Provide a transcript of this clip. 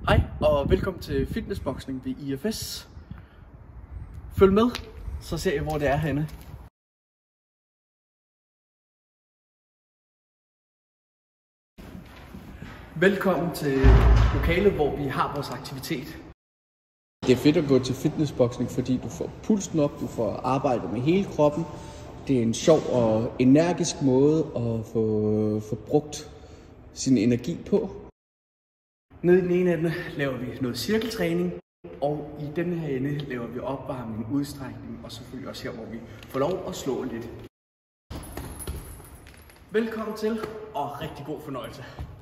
Hej og velkommen til fitnessboksning ved IFS. Følg med, så ser I hvor det er henne. Velkommen til lokalet, hvor vi har vores aktivitet. Det er fedt at gå til fitnessboksning, fordi du får pulsen op, du får arbejdet med hele kroppen. Det er en sjov og energisk måde at få brugt sin energi på. Nede i den ene ende laver vi noget cirkeltræning, og i denne her ende laver vi opvarmning, udstrækning og selvfølgelig også her, hvor vi får lov at slå lidt. Velkommen til og rigtig god fornøjelse.